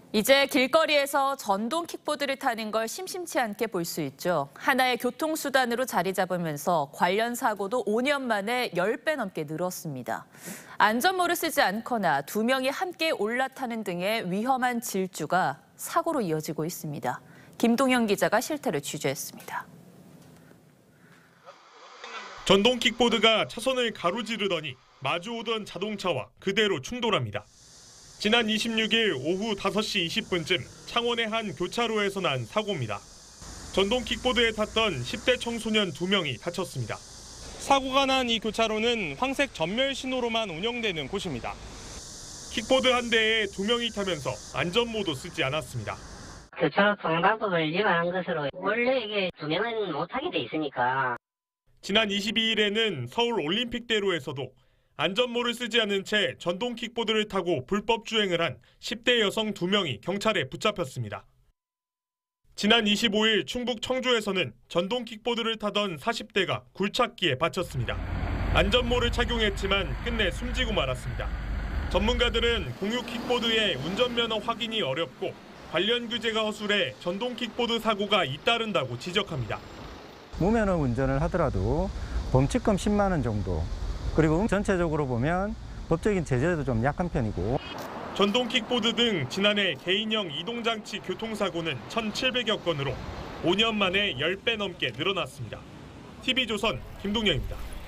이제 길거리에서 전동 킥보드를 타는 걸 심심치 않게 볼 수 있죠. 하나의 교통수단으로 자리 잡으면서 관련 사고도 5년 만에 10배 넘게 늘었습니다. 안전모를 쓰지 않거나 두 명이 함께 올라타는 등의 위험한 질주가 사고로 이어지고 있습니다. 김동현 기자가 실태를 취재했습니다. 전동 킥보드가 차선을 가로지르더니 마주오던 자동차와 그대로 충돌합니다. 지난 26일 오후 5시 20분쯤 창원의 한 교차로에서 난 사고입니다. 전동 킥보드에 탔던 10대 청소년 2명이 다쳤습니다. 사고가 난 이 교차로는 황색 전멸 신호로만 운영되는 곳입니다. 킥보드 한 대에 2명이 타면서 안전모도 쓰지 않았습니다. 교차로 통행방법을 위반한 것으로 원래 이게 2명은 못 타게 돼 있으니까. 지난 22일에는 서울 올림픽대로에서도 안전모를 쓰지 않은 채 전동 킥보드를 타고 불법 주행을 한 10대 여성 2명이 경찰에 붙잡혔습니다. 지난 25일 충북 청주에서는 전동 킥보드를 타던 40대가 굴착기에 받쳤습니다. 안전모를 착용했지만 끝내 숨지고 말았습니다. 전문가들은 공유 킥보드의 운전면허 확인이 어렵고 관련 규제가 허술해 전동 킥보드 사고가 잇따른다고 지적합니다. 무면허 운전을 하더라도 범칙금 10만 원 정도, 그리고 전체적으로 보면 법적인 제재도 좀 약한 편이고. 전동 킥보드 등 지난해 개인형 이동장치 교통사고는 1,700여 건으로 5년 만에 10배 넘게 늘어났습니다. TV조선 김동현입니다.